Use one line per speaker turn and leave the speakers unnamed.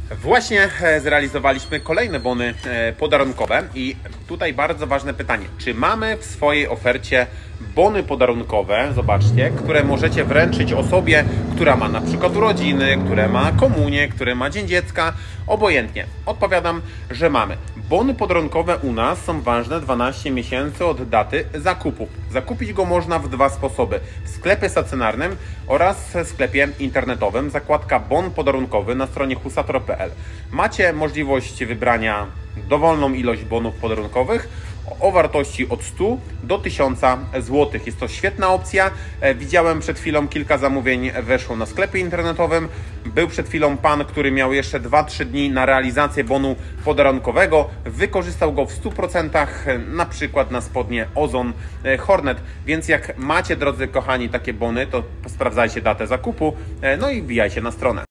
Właśnie zrealizowaliśmy kolejne bony podarunkowe i tutaj bardzo ważne pytanie. Czy mamy w swojej ofercie bony podarunkowe, zobaczcie, które możecie wręczyć osobie, która ma na przykład urodziny, które ma komunię, które ma Dzień Dziecka, obojętnie. Odpowiadam, że mamy. Bony podarunkowe u nas są ważne 12 miesięcy od daty zakupu. Zakupić go można w dwa sposoby. W sklepie stacjonarnym oraz w sklepie internetowym. Zakładka bon podarunkowy na stronie husator.pl. Macie możliwość wybrania dowolną ilość bonów podarunkowych o wartości od 100 do 1000 zł. Jest to świetna opcja. Widziałem przed chwilą kilka zamówień weszło na sklepie internetowym. Był przed chwilą pan, który miał jeszcze 2-3 dni na realizację bonu podarunkowego. Wykorzystał go w 100%, na przykład na spodnie Ozon Hornet. Więc jak macie, drodzy kochani, takie bony, to sprawdzajcie datę zakupu, no i wbijajcie na stronę.